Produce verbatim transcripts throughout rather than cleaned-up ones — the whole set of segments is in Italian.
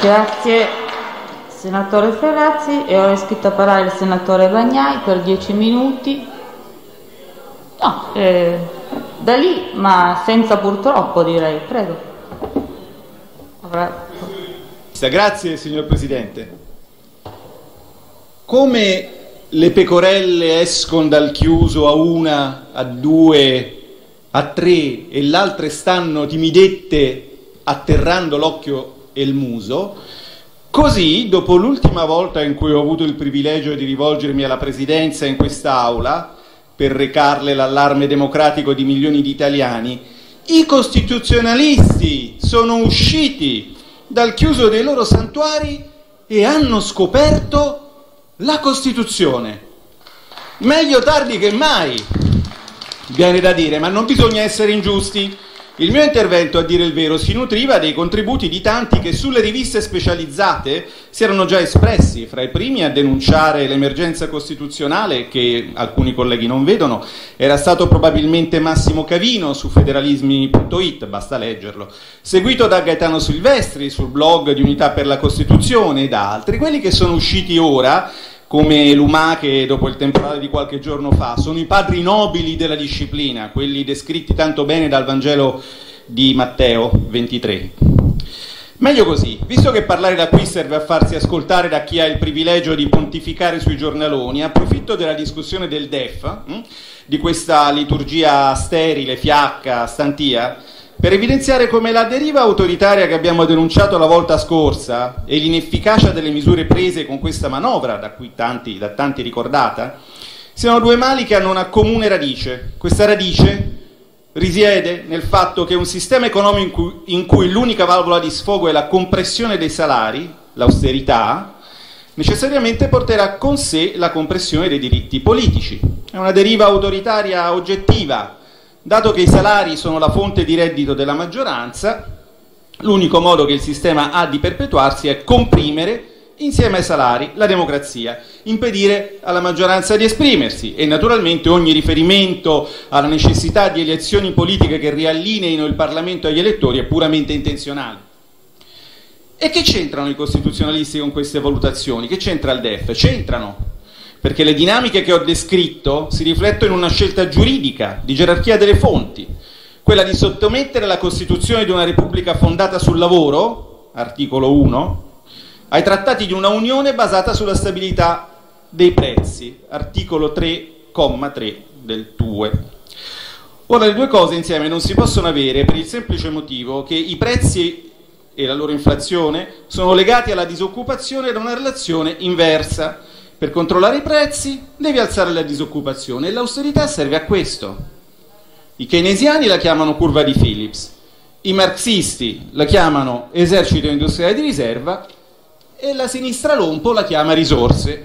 Grazie senatore Ferrazzi, e ora è iscritto a parlare il senatore Bagnai per dieci minuti. No, eh, da lì, ma senza purtroppo, direi. Prego. Ora... Grazie signor Presidente. Come le pecorelle escono dal chiuso a una, a due, a tre e l'altre stanno timidette atterrando l'occhio e il muso, così dopo l'ultima volta in cui ho avuto il privilegio di rivolgermi alla Presidenza in quest'Aula per recarle l'allarme democratico di milioni di italiani, i costituzionalisti sono usciti dal chiuso dei loro santuari e hanno scoperto la Costituzione. Meglio tardi che mai, viene da dire, ma non bisogna essere ingiusti. Il mio intervento, a dire il vero, si nutriva dei contributi di tanti che sulle riviste specializzate si erano già espressi, fra i primi a denunciare l'emergenza costituzionale, che alcuni colleghi non vedono. Era stato probabilmente Massimo Cavino su federalismi punto it, basta leggerlo, seguito da Gaetano Silvestri sul blog di Unità per la Costituzione e da altri. Quelli che sono usciti ora, come Lumà, che dopo il temporale di qualche giorno fa, sono i padri nobili della disciplina, quelli descritti tanto bene dal Vangelo di Matteo ventitré. Meglio così, visto che parlare da qui serve a farsi ascoltare da chi ha il privilegio di pontificare sui giornaloni, approfitto della discussione del D E F, hm, di questa liturgia sterile, fiacca, stantia, per evidenziare come la deriva autoritaria che abbiamo denunciato la volta scorsa e l'inefficacia delle misure prese con questa manovra, da cui tanti, da tanti ricordata, siano due mali che hanno una comune radice. Questa radice risiede nel fatto che un sistema economico in cui, in cui l'unica valvola di sfogo è la compressione dei salari, l'austerità, necessariamente porterà con sé la compressione dei diritti politici. È una deriva autoritaria oggettiva. Dato che i salari sono la fonte di reddito della maggioranza, l'unico modo che il sistema ha di perpetuarsi è comprimere, insieme ai salari, la democrazia, impedire alla maggioranza di esprimersi, e naturalmente ogni riferimento alla necessità di elezioni politiche che riallineino il Parlamento agli elettori è puramente intenzionale. E che c'entrano i costituzionalisti con queste valutazioni? Che c'entra il D E F? C'entrano, perché le dinamiche che ho descritto si riflettono in una scelta giuridica, di gerarchia delle fonti, quella di sottomettere la Costituzione di una Repubblica fondata sul lavoro, articolo uno, ai trattati di una Unione basata sulla stabilità dei prezzi, articolo tre, comma tre del T U E. Ora, le due cose insieme non si possono avere per il semplice motivo che i prezzi e la loro inflazione sono legati alla disoccupazione da una relazione inversa. Per controllare i prezzi devi alzare la disoccupazione e l'austerità serve a questo. I keynesiani la chiamano curva di Phillips, i marxisti la chiamano esercito industriale di riserva e la sinistra lompo la chiama risorse.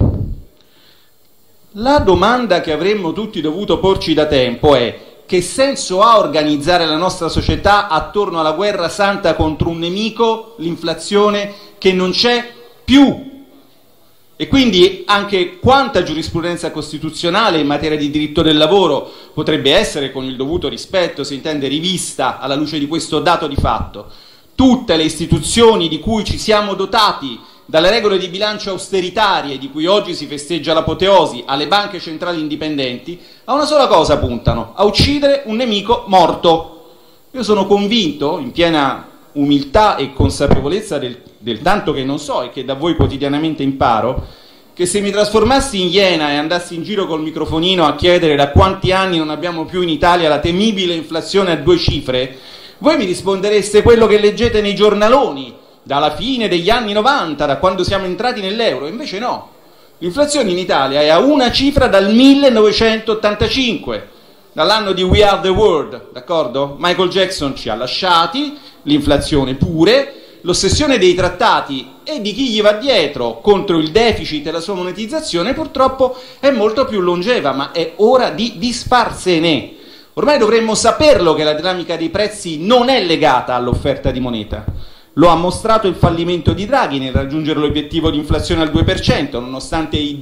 La domanda che avremmo tutti dovuto porci da tempo è: che senso ha organizzare la nostra società attorno alla guerra santa contro un nemico, l'inflazione, che non c'è più? E quindi anche quanta giurisprudenza costituzionale in materia di diritto del lavoro potrebbe essere, con il dovuto rispetto, si intende, rivista alla luce di questo dato di fatto. Tutte le istituzioni di cui ci siamo dotati, dalle regole di bilancio austeritarie di cui oggi si festeggia l'apoteosi, alle banche centrali indipendenti, a una sola cosa puntano: a uccidere un nemico morto. Io sono convinto, in piena umiltà e consapevolezza del, del tanto che non so e che da voi quotidianamente imparo, che se mi trasformassi in iena e andassi in giro col microfonino a chiedere da quanti anni non abbiamo più in Italia la temibile inflazione a due cifre, voi mi rispondereste quello che leggete nei giornaloni dalla fine degli anni novanta, da quando siamo entrati nell'euro. Invece no, l'inflazione in Italia è a una cifra dal millenovecentottantacinque, dall'anno di We Are the World, d'accordo? Michael Jackson ci ha lasciati, l'inflazione pure, l'ossessione dei trattati e di chi gli va dietro contro il deficit e la sua monetizzazione purtroppo è molto più longeva, ma è ora di disfarsene. Ormai dovremmo saperlo che la dinamica dei prezzi non è legata all'offerta di moneta. Lo ha mostrato il fallimento di Draghi nel raggiungere l'obiettivo di inflazione al due per cento, nonostante i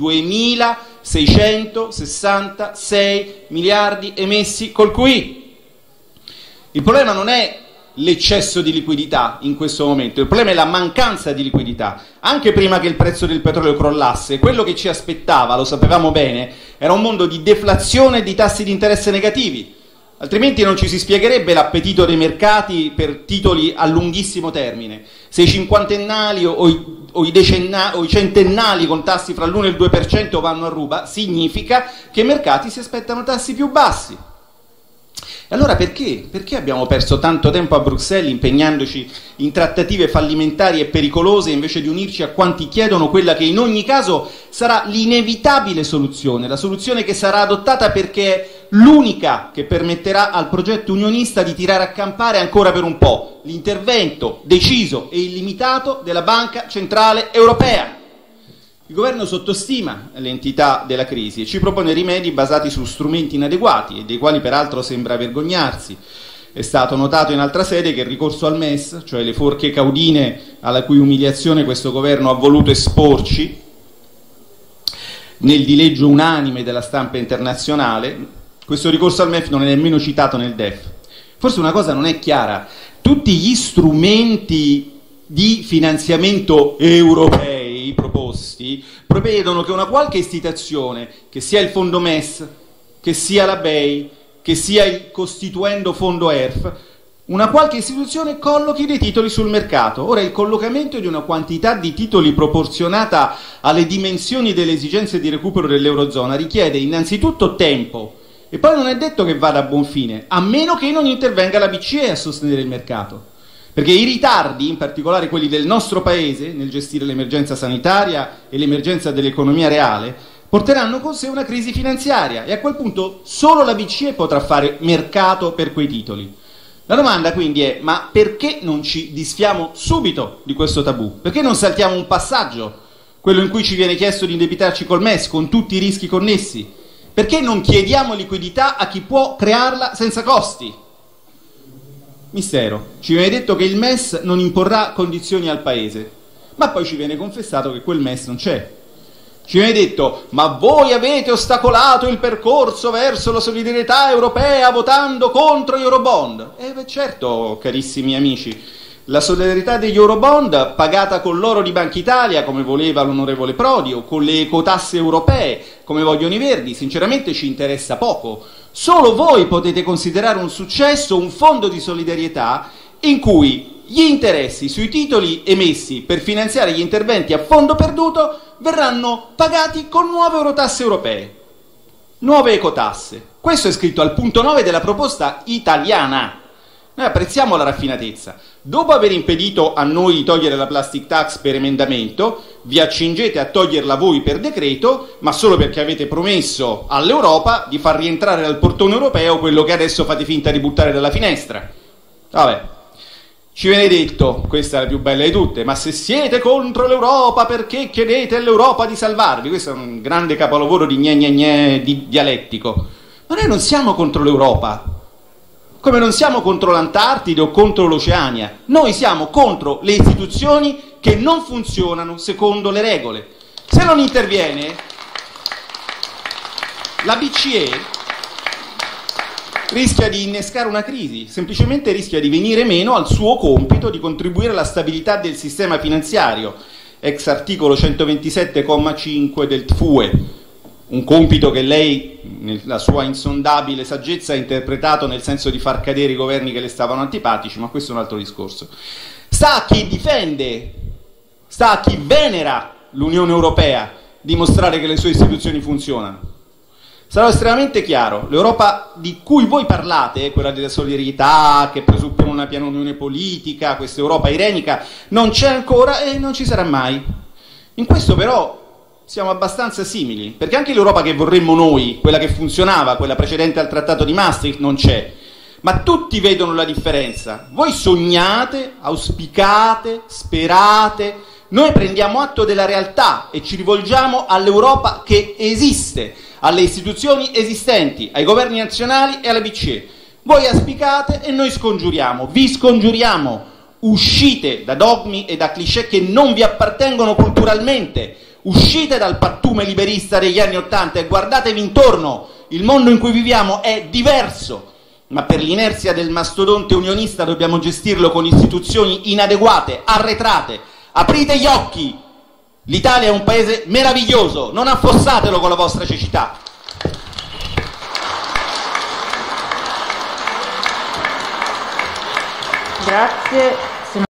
duemilaseicentosessantasei miliardi emessi col Q I. Il problema non è l'eccesso di liquidità in questo momento, il problema è la mancanza di liquidità. Anche prima che il prezzo del petrolio crollasse, quello che ci aspettava, lo sapevamo bene, era un mondo di deflazione e di tassi di interesse negativi, altrimenti non ci si spiegherebbe l'appetito dei mercati per titoli a lunghissimo termine. Se i cinquantennali o i, o i, decenna, o i centennali con tassi fra l'uno e il due per cento vanno a ruba, significa che i mercati si aspettano tassi più bassi. E allora perché? Perché abbiamo perso tanto tempo a Bruxelles impegnandoci in trattative fallimentari e pericolose invece di unirci a quanti chiedono quella che in ogni caso sarà l'inevitabile soluzione, la soluzione che sarà adottata perché è l'unica che permetterà al progetto unionista di tirare a campare ancora per un po', l'intervento deciso e illimitato della Banca Centrale Europea. Il governo sottostima l'entità della crisi e ci propone rimedi basati su strumenti inadeguati e dei quali peraltro sembra vergognarsi. È stato notato in altra sede che il ricorso al M E S, cioè le forche caudine alla cui umiliazione questo governo ha voluto esporci, nel dileggio unanime della stampa internazionale, questo ricorso al M E F non è nemmeno citato nel D E F. Forse una cosa non è chiara: tutti gli strumenti di finanziamento europei proposti prevedono che una qualche istituzione, che sia il fondo M E S, che sia la B E I, che sia il costituendo fondo E R F, una qualche istituzione collochi dei titoli sul mercato. Ora, il collocamento di una quantità di titoli proporzionata alle dimensioni delle esigenze di recupero dell'Eurozona richiede innanzitutto tempo e poi non è detto che vada a buon fine, a meno che non intervenga la B C E a sostenere il mercato. Perché i ritardi, in particolare quelli del nostro Paese, nel gestire l'emergenza sanitaria e l'emergenza dell'economia reale, porteranno con sé una crisi finanziaria e a quel punto solo la B C E potrà fare mercato per quei titoli. La domanda quindi è: ma perché non ci disfiamo subito di questo tabù? Perché non saltiamo un passaggio, quello in cui ci viene chiesto di indebitarci col M E S, con tutti i rischi connessi? Perché non chiediamo liquidità a chi può crearla senza costi? Mistero. Ci viene detto che il M E S non imporrà condizioni al Paese, ma poi ci viene confessato che quel M E S non c'è. Ci viene detto: ma voi avete ostacolato il percorso verso la solidarietà europea votando contro gli Eurobond. E beh, certo, carissimi amici, la solidarietà degli Eurobond pagata con l'oro di Banca Italia, come voleva l'onorevole Prodi, o con le ecotasse europee, come vogliono i Verdi, sinceramente ci interessa poco. Solo voi potete considerare un successo un fondo di solidarietà in cui gli interessi sui titoli emessi per finanziare gli interventi a fondo perduto verranno pagati con nuove eurotasse europee, nuove ecotasse. Questo è scritto al punto nove della proposta italiana. Noi apprezziamo la raffinatezza. Dopo aver impedito a noi di togliere la plastic tax per emendamento, vi accingete a toglierla voi per decreto, ma solo perché avete promesso all'Europa di far rientrare dal portone europeo quello che adesso fate finta di buttare dalla finestra. Vabbè, ci viene detto, questa è la più bella di tutte: ma se siete contro l'Europa perché chiedete all'Europa di salvarvi? Questo è un grande capolavoro di gne gne gne di dialettico. Ma noi non siamo contro l'Europa, come non siamo contro l'Antartide o contro l'Oceania. Noi siamo contro le istituzioni che non funzionano secondo le regole. Se non interviene, la B C E rischia di innescare una crisi, semplicemente rischia di venire meno al suo compito di contribuire alla stabilità del sistema finanziario, ex articolo centoventisette comma cinque del T F U E, un compito che lei, nella sua insondabile saggezza, ha interpretato nel senso di far cadere i governi che le stavano antipatici, ma questo è un altro discorso. Sta a chi difende, sta a chi venera l'Unione Europea dimostrare che le sue istituzioni funzionano. Sarò estremamente chiaro: l'Europa di cui voi parlate, quella della solidarietà, che presuppone una piena unione politica, questa Europa irenica, non c'è ancora e non ci sarà mai. In questo però siamo abbastanza simili, perché anche l'Europa che vorremmo noi, quella che funzionava, quella precedente al Trattato di Maastricht, non c'è. Ma tutti vedono la differenza. Voi sognate, auspicate, sperate, noi prendiamo atto della realtà e ci rivolgiamo all'Europa che esiste, alle istituzioni esistenti, ai governi nazionali e alla B C E. Voi auspicate e noi scongiuriamo, vi scongiuriamo, uscite da dogmi e da cliché che non vi appartengono culturalmente, uscite dal pattume liberista degli anni Ottanta e guardatevi intorno. Il mondo in cui viviamo è diverso. ma per l'inerzia del mastodonte unionista dobbiamo gestirlo con istituzioni inadeguate, arretrate. Aprite gli occhi! L'Italia è un paese meraviglioso, non affossatelo con la vostra cecità. Grazie.